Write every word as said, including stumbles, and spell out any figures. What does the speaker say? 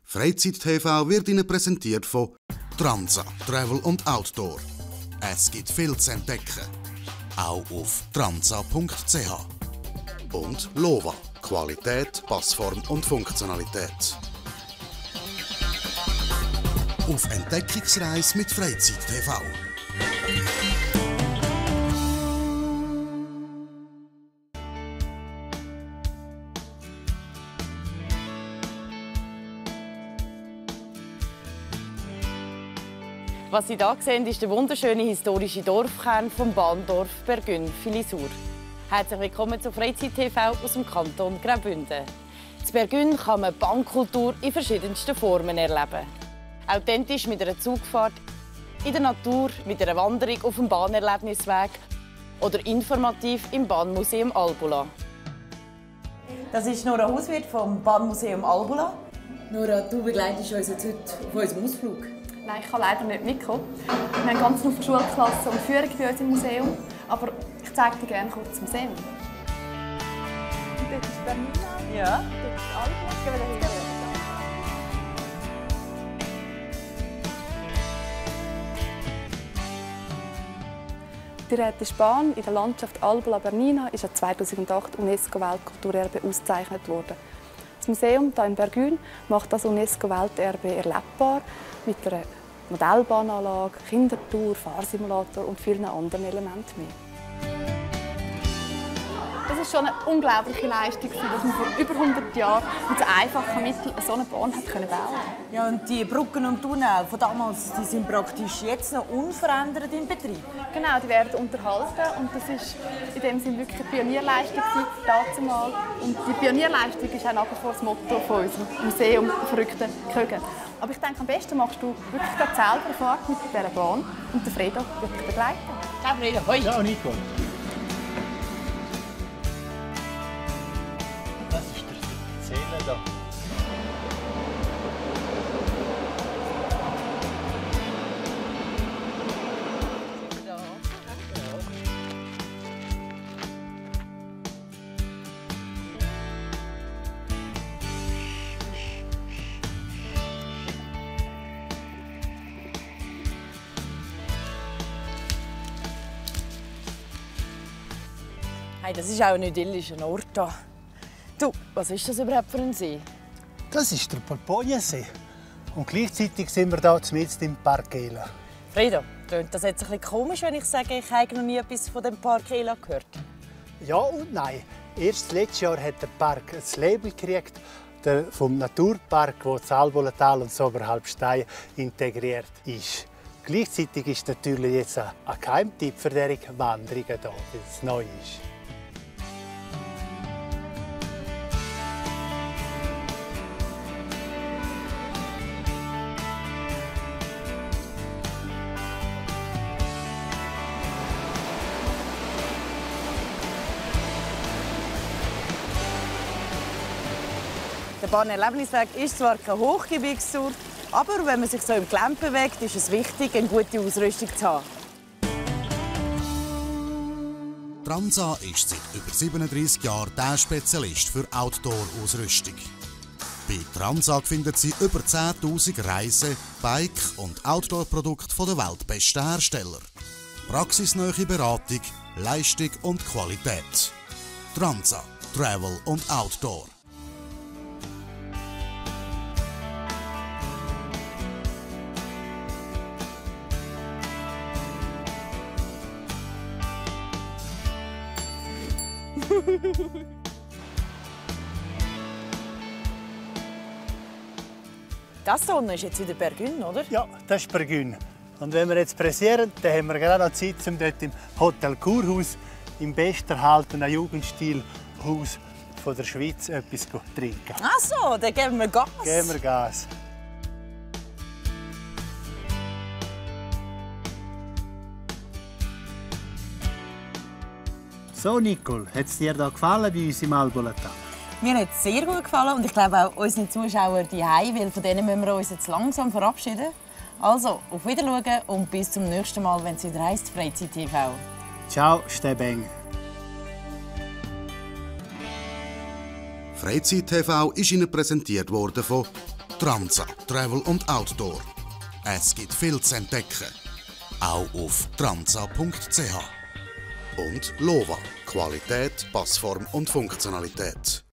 Freizeit-T V wird Ihnen präsentiert von Transa Travel und Outdoor. Es gibt viel zu entdecken. Auch auf transa punkt c h. Und Lova. Qualität, Passform und Funktionalität. Auf Entdeckungsreise mit Freizeit-T V. Was Sie hier sehen, ist der wunderschöne historische Dorfkern vom Bahndorf Bergün-Filisur. Herzlich willkommen zu Freizeit-T V aus dem Kanton Graubünden. In Bergün kann man Bahnkultur in verschiedensten Formen erleben. Authentisch mit einer Zugfahrt, in der Natur mit einer Wanderung auf dem Bahnerlebnisweg oder informativ im Bahnmuseum Albula. Das ist Nora Hauswirt vom Bahnmuseum Albula. Nora, du begleitest uns jetzt heute auf unserem Ausflug. Nein, ich kann leider nicht mitkommen. Wir haben ganz viele Schulklassen und Führung bei uns im Museum. Aber ich zeige dir gerne kurz das Museum. Und dort ist Bernina. Ja. Dort ist Albula. Gehen wir dahin. Die Rätischbahn in der Landschaft Albula-Bernina ist zweitausendacht UNESCO-Weltkulturerbe ausgezeichnet worden. Das Museum hier in Bergün macht das UNESCO-Welterbe erlebbar mit einer Modellbahnanlage, Kindertour, Fahrsimulator und vielen anderen Elementen mehr. Das ist schon eine unglaubliche Leistung, dass man vor über hundert Jahren mit so einfachen Mitteln so eine Bahn bauen konnte. Ja, und die Brücken und Tunnel von damals, die sind praktisch jetzt noch unverändert in Betrieb. Genau, die werden unterhalten und das ist in dem Sinne wirklich eine Pionierleistung dazumal. Und die Pionierleistung ist auch nach wie vor das Motto von unserem Museum «Verrückte Kögen». Aber ich denke, am besten machst du wirklich selber eine Fahrt mit dieser Bahn und der Fredo wird dich begleiten. Ciao Fredo, hoi! Ciao Nico! Das ist der Zähler da. Hey, das ist auch ein idyllischer Ort hier. Du, was ist das überhaupt für ein See? Das ist der Porpoiensee. Und gleichzeitig sind wir hier mitten im Park Ela. Fredo, klingt das jetzt ein bisschen komisch, wenn ich sage, ich habe noch nie etwas von dem Park Ela gehört? Ja und nein. Erst letztes Jahr hat der Park ein Label gekriegt, der vom Naturpark, wo das Albulatal und das Oberhalbstein integriert ist. Gleichzeitig ist natürlich jetzt ein Geheimtipp für diese Wanderungen hier, weil es neu ist. Der Bahnerlebnisweg ist zwar kein Hochgebirgsort, aber wenn man sich so im Gelände bewegt, ist es wichtig, eine gute Ausrüstung zu haben. Transa ist seit über siebenunddreissig Jahren der Spezialist für Outdoor-Ausrüstung. Bei Transa finden Sie über zehntausend Reise-, Bike- und Outdoor-Produkte der weltbesten Hersteller. Praxisnähe Beratung, Leistung und Qualität. Transa Travel und Outdoor. Das hier unten ist jetzt wieder Bergün, oder? Ja, das ist Bergün. Und wenn wir jetzt pressieren, dann haben wir gerade noch Zeit, um dort im Hotel Kurhaus, im besten erhaltenen Jugendstilhaus von der Schweiz, etwas zu trinken. Ach so, dann geben wir Gas. Geben wir Gas. So, Nicole, hat es dir da gefallen bei uns im Albulatal? Mir hat es sehr gut gefallen und ich glaube auch unseren Zuschauern die Hause, weil von denen müssen wir uns jetzt langsam verabschieden. Also, auf Wiedersehen und bis zum nächsten Mal, wenn es wieder heisst Freizeit-T V. Ciao, Stebeng. Freizeit-T V ist Ihnen präsentiert worden von Tramsa Travel und Outdoor. Es gibt viel zu entdecken. Auch auf tramsa punkt c h. Und Lova. Qualität, Passform und Funktionalität.